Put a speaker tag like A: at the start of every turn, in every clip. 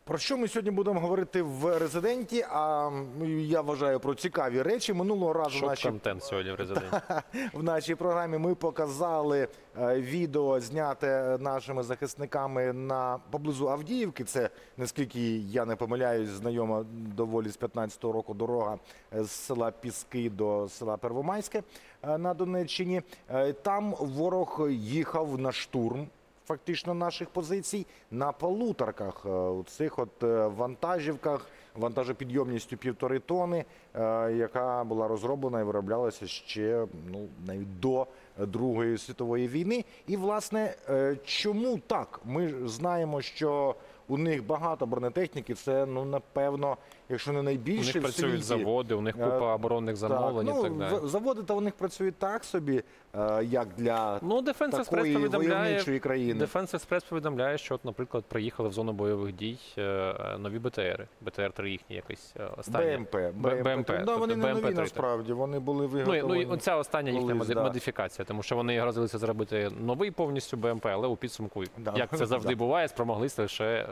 A: Про що ми сьогодні будемо говорити в «Резиденті»? Я вважаю про цікаві речі. Минулого разу
B: Шок-контент сьогодні в «Резиденті».
A: в нашій програмі ми показали відео, зняте нашими захисниками поблизу Авдіївки. Це, наскільки я не помиляюсь, знайома доволі з 15-го року дорога з села Піски до села Первомайське на Донеччині. Там ворог їхав на штурм фактично наших позицій на полуторках, у цих вантажівках, вантажопідйомністю 1,5 тонни, яка була розроблена і вироблялася ще навіть до Другої світової війни. І, власне, чому так? Ми знаємо, що у них багато бронетехніки, це, напевно, якщо не найбільше в світі.
B: У них працюють заводи, у них купа оборонних замовлень і так далі.
A: Заводи-то у них працюють так собі, як для такої войовничої країни.
B: Defense Express повідомляє, що, наприклад, приїхали в зону бойових дій нові БТРи. БТР-3 їхні якийсь останні.
A: БМП. Вони не нові, насправді, вони були виготовлені.
B: Ну, ця остання їхня модифікація, тому що вони грозилися зробити новий повністю БМП, але у підсумку, як це завжди буває, спромоглися лише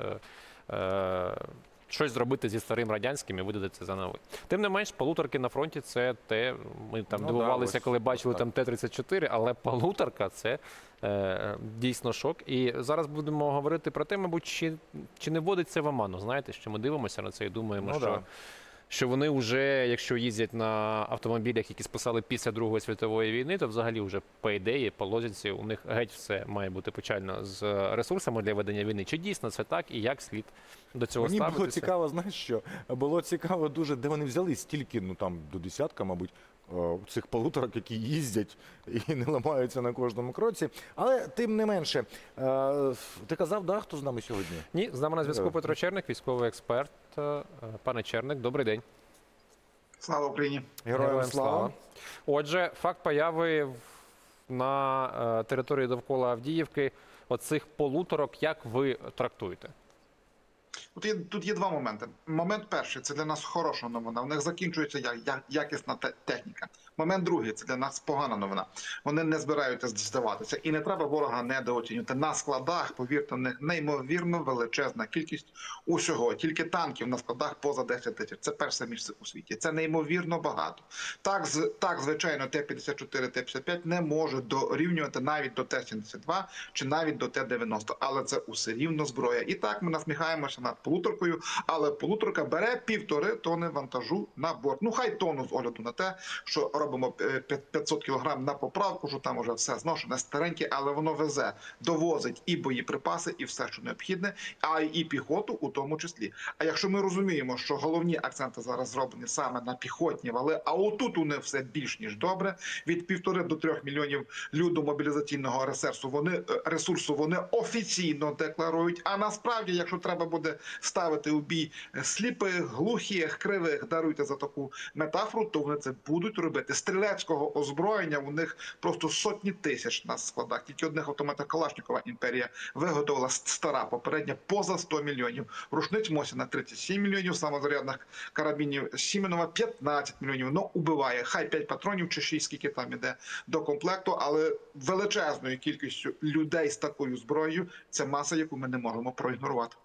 B: щось зробити зі старим радянським і видати за новий. Тим не менш, полуторки на фронті – це те, ми там дивувалися, коли бачили там Т-34, але полуторка – це дійсно шок. І зараз будемо говорити про те, мабуть, чи не вводиться в оману. Знаєте, що ми дивимося на це і думаємо, що вони вже, якщо їздять на автомобілях, які списали після Другої світової війни, то взагалі вже по ідеї, по логіці, у них геть все має бути печально з ресурсами для ведення війни. Чи дійсно це так і як слід до цього ставитися?
A: Мені було цікаво, знаєш що? Було цікаво дуже, де вони взяли стільки, там до десятка, мабуть, цих полуторок, які їздять і не ламаються на кожному кроці. Але тим не менше, ти казав, хто з нами сьогодні?
B: Ні, з нами на зв'язку Петро Черник, військовий експерт. Пане Черник, добрий день.
C: Слава Україні.
A: Героям слава.
B: Отже, факт появи на території довкола Авдіївки оцих полуторок, як ви трактуєте?
C: Тут є два моменти. Момент перший – це для нас хороша новина. У них закінчується якісна техніка. Момент другий – це для нас погана новина. Вони не збираються здаватися. І не треба ворога недооцінювати. На складах, повірте, у них неймовірно величезна кількість усього. Тільки танків на складах поза 10 тисяч. Це перше місце у світі. Це неймовірно багато. Так, звичайно, Т-54, Т-55 не можуть дорівнювати навіть до Т-72 чи навіть до Т-90. Але це усе рівно зброя. І так ми насміхаємося над полуторкою, але полуторка бере 1,5 тонни вантажу на борт. Хай тонну з огляду на те, що робимо 500 кг на поправку, що там вже все зношене, стареньке, але воно везе, довозить і боєприпаси, і все, що необхідне, а і піхоту у тому числі. А якщо ми розуміємо, що головні акценти зараз зроблені саме на піхотні вали, а отут у них все більш ніж добре, від 1,5 до 3 мільйонів мобілізаційного ресурсу вони офіційно декларують, а насправді, якщо треба буде ставити у бій сліпих, глухих, кривих, даруйте за таку метафору, то вони це будуть робити. Стрілецького озброєння у них просто сотні тисяч на складах. Тільки одних автоматів Калашникова імперія виготовила стара попередня поза 100 мільйонів. Рушниць Мосіна 37 мільйонів, самозарядних карабінів Сіменова 15 мільйонів. Убиває. Хай 5 патронів чи 6, скільки там іде до комплекту, але величезною кількістю людей з такою зброєю це маса, яку ми не можемо проігнорувати.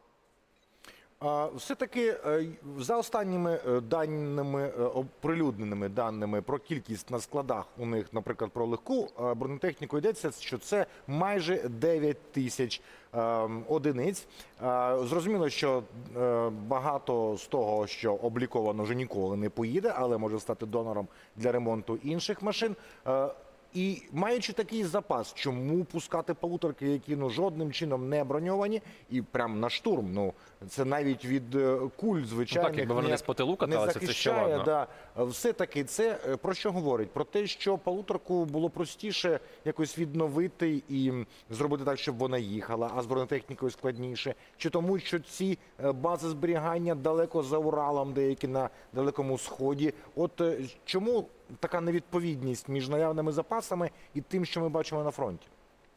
A: Все-таки за останніми даними, оприлюдненими даними про кількість на складах у них, наприклад, про легку бронетехніку, йдеться, що це майже 9 тисяч одиниць. Зрозуміло, що багато з того, що обліковано, вже ніколи не поїде, але може стати донором для ремонту інших машин. І маючи такий запас, чому пускати полуторки, які жодним чином не броньовані, і прям на штурм, це навіть від куль звичайних
B: якби вони десь по тилу каталися, це ще ладно.
A: Все-таки це про що говорить? Про те, що полуторку було простіше якось відновити і зробити так, щоб вона їхала, а з бронетехнікою складніше? Чи тому, що ці бази зберігання далеко за Уралом, деякі на Далекому Сході? От чому така невідповідність між наявними запасами і тим, що ми бачимо на фронті?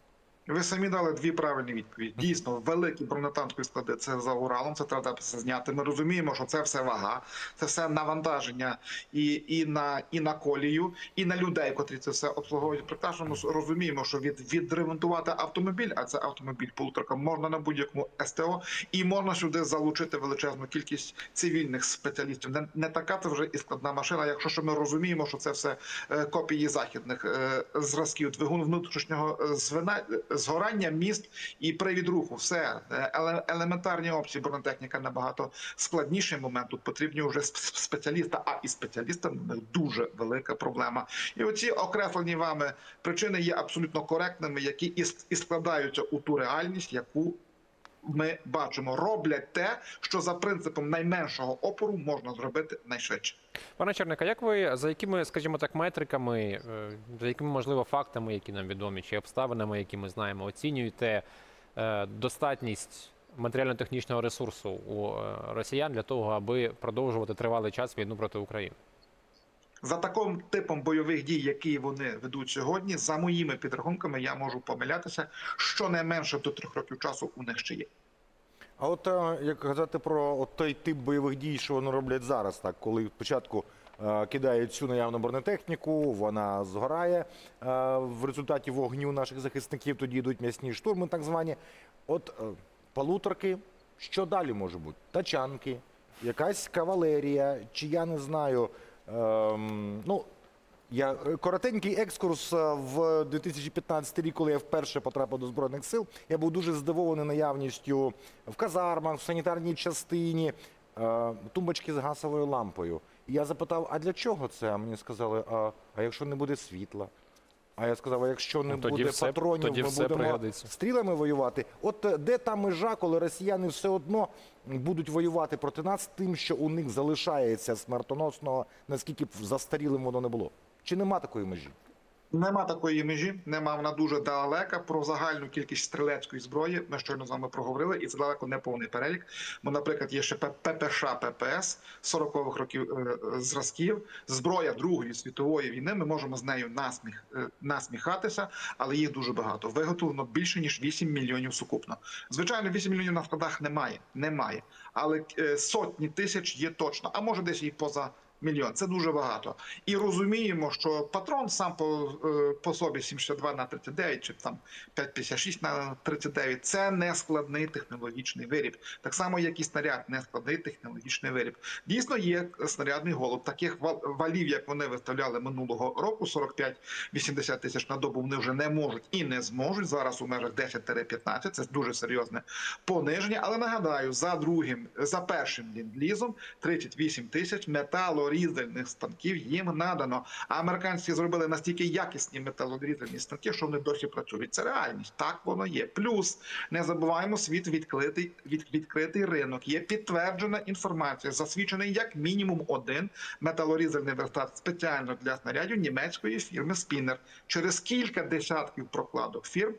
C: Ви самі дали дві правильні відповіді. Дійсно, великі бронетанкові склади – це за Уралом, це треба зняти. Ми розуміємо, що це все вага, це все навантаження і на колію, і на людей, котрі це все обслуговують. Прекрасно ми розуміємо, що відремонтувати автомобіль, а це автомобіль полуторка, можна на будь-якому СТО, і можна сюди залучити величезну кількість цивільних спеціалістів. Не така це вже і складна машина, якщо що ми розуміємо, що це все копії західних зразків, двигун внутрішнього згорання міст і привід руху. Все. Елементарні опції, бронетехніка набагато складніший момент. Тут потрібні вже спеціалісти, а і спеціалістам дуже велика проблема. І оці окреслені вами причини є абсолютно коректними, які і складаються у ту реальність, яку ми бачимо. Роблять те, що за принципом найменшого опору можна зробити найшвидше.
B: Пане Черник, як ви, за якими, скажімо так, метриками, за якими, можливо, фактами, які нам відомі, чи обставинами, які ми знаємо, оцінюєте достатність матеріально-технічного ресурсу у росіян для того, аби продовжувати тривалий час війну проти України?
C: За таким типом бойових дій, які вони ведуть сьогодні, за моїми підрахунками, я можу помилятися, щонайменше до 3 років часу у них ще є.
A: А от як казати про той тип бойових дій, що вони роблять зараз, так, коли спочатку кидають всю наявну бронетехніку, вона згорає в результаті вогню наших захисників, тоді йдуть м'ясні штурми так звані. От полуторки, що далі може бути? Тачанки, якась кавалерія, чи я не знаю, коротенький екскурс в 2015 рік, коли я вперше потрапив до Збройних сил. Я був дуже здивований наявністю в казармах, в санітарній частині, тумбочки з газовою лампою. І я запитав, а для чого це? А мені сказали, а якщо не буде світла? А я сказав, а якщо не буде патронів, ми будемо
B: пригодиться.
A: стрілами воювати. От де та межа, коли росіяни все одно будуть воювати проти нас тим, що у них залишається смертоносного, наскільки б застарілим воно не було? Чи нема такої межі?
C: Нема такої межі, нема, вона дуже далека. Про загальну кількість стрілецької зброї ми щойно з вами проговорили, і це далеко не повний перелік. Бо, наприклад, є ще ППШ, ППС 40-х років зразків, зброя Другої світової війни, ми можемо з нею насміхатися, але їх дуже багато. Виготовлено більше, ніж 8 мільйонів сукупно. Звичайно, 8 мільйонів на складах немає, але сотні тисяч є точно, а може десь і поза мільйон. Це дуже багато. І розуміємо, що патрон сам по собі 7,62 на 39 чи там 5,56 на 39 – це не складний технологічний виріб. Так само, як і снаряд, не складний технологічний виріб. Дійсно, є снарядний голод. Таких валів, як вони виставляли минулого року, 45-80 тисяч на добу, вони вже не можуть і не зможуть. Зараз у межах 10-15. Це дуже серйозне пониження. Але нагадаю, за першим ленд-лізом 38 тисяч металорізальних станків їм надано. А американці зробили настільки якісні металорізальні станки, що вони досі працюють. Це реальність. Так воно є. Плюс, не забуваємо, світ відкритий ринок. Є підтверджена інформація. Засвідчений як мінімум один металорізальний верстат спеціально для снарядів німецької фірми Spinner. Через кілька десятків прокладок фірм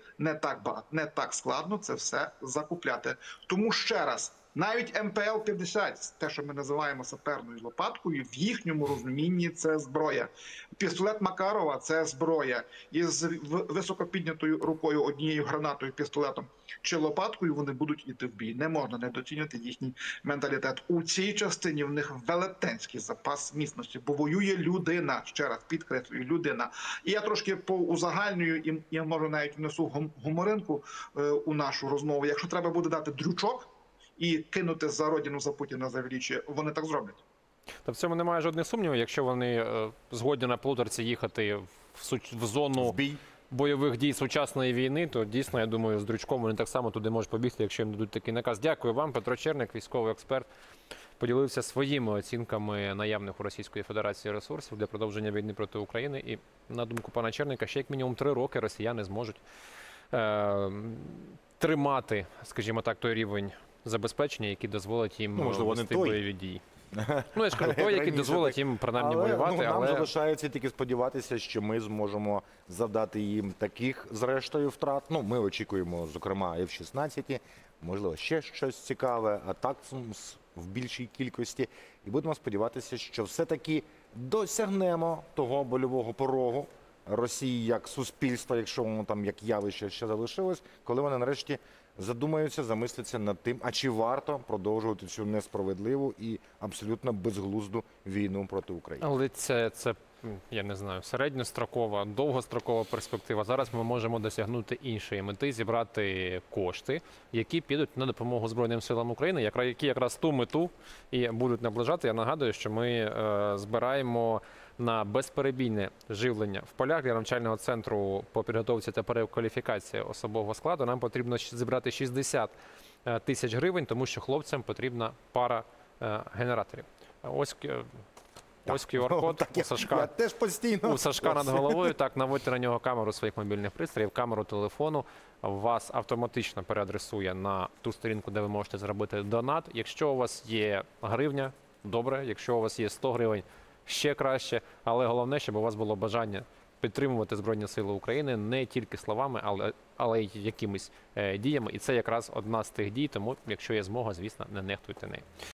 C: не так складно це все закупляти. Тому ще раз, навіть МПЛ-50, те, що ми називаємо саперною лопаткою, в їхньому розумінні це зброя. Пістолет Макарова – це зброя. Із високопіднятою рукою, однією гранатою, пістолетом чи лопаткою вони будуть йти в бій. Не можна недооцінювати їхній менталітет. У цій частині в них велетенський запас міцності, бо воює людина, ще раз підкреслюю, людина. І я трошки узагальнюю, і я можу навіть внесу гуморинку у нашу розмову. Якщо треба буде дати дрючок і кинути за родину, за Путіна, за величі, вони так зроблять.
B: Та в цьому немає жодних сумнівів, якщо вони згодні на полуторці їхати в зону бойових дій сучасної війни, то дійсно, я думаю, з дрючком вони так само туди можуть побігти, якщо їм дадуть такий наказ. Дякую вам, Петро Черник, військовий експерт, поділився своїми оцінками наявних у Російської Федерації ресурсів для продовження війни проти України. І, на думку пана Черника, ще як мінімум 3 роки росіяни зможуть тримати, скажімо так, той рівень забезпечення, який дозволить їм вести бойові дії. Ну, я ж кажу, той, який дозволить їм принаймні воювати.
A: Нам залишається тільки сподіватися, що ми зможемо завдати їм таких, зрештою, втрат. Ну, ми очікуємо, зокрема, F-16, можливо, ще щось цікаве, атак в більшій кількості. І будемо сподіватися, що все-таки досягнемо того больового порогу, Росії як суспільства, якщо воно там як явище ще залишилось, коли вони нарешті задумаються, замисляться над тим, а чи варто продовжувати цю несправедливу і абсолютно безглузду війну проти України.
B: Але це, я не знаю, середньострокова, довгострокова перспектива. Зараз ми можемо досягнути іншої мети, зібрати кошти, які підуть на допомогу Збройним силам України, які якраз ту мету і будуть наближати. Я нагадую, що ми збираємо на безперебійне живлення в полях для навчального центру по підготовці та перекваліфікації особового складу. Нам потрібно зібрати 60 тисяч гривень, тому що хлопцям потрібна пара генераторів. Ось QR-код
A: Так,
B: у Сашка.
A: я теж постійно.
B: У Сашка над головою. Так, наводьте на нього камеру своїх мобільних пристроїв, камеру телефону. Вас автоматично переадресує на ту сторінку, де ви можете зробити донат. Якщо у вас є гривня, добре. Якщо у вас є 100 гривень, ще краще. Але головне, щоб у вас було бажання підтримувати Збройні Сили України не тільки словами, але й якимись діями. І це якраз одна з тих дій. Тому, якщо є змога, звісно, не нехтуйте нею.